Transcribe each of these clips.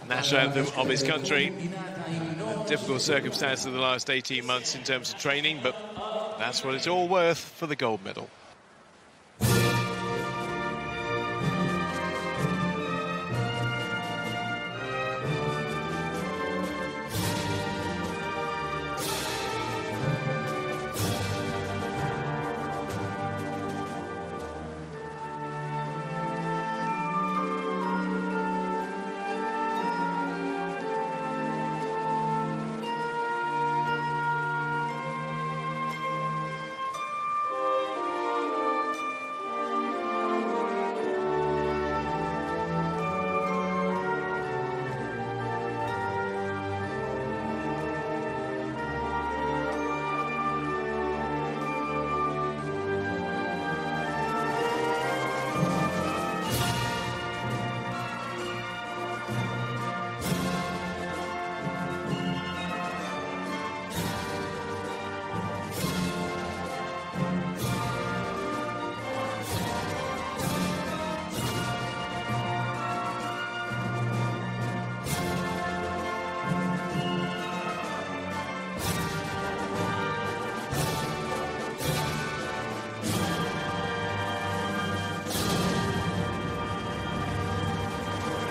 national anthem of his country. Difficult circumstances of the last 18 months in terms of training, but that's what it's all worth for the gold medal.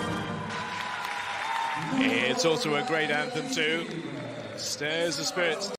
It's also a great anthem too. Stirs the spirits.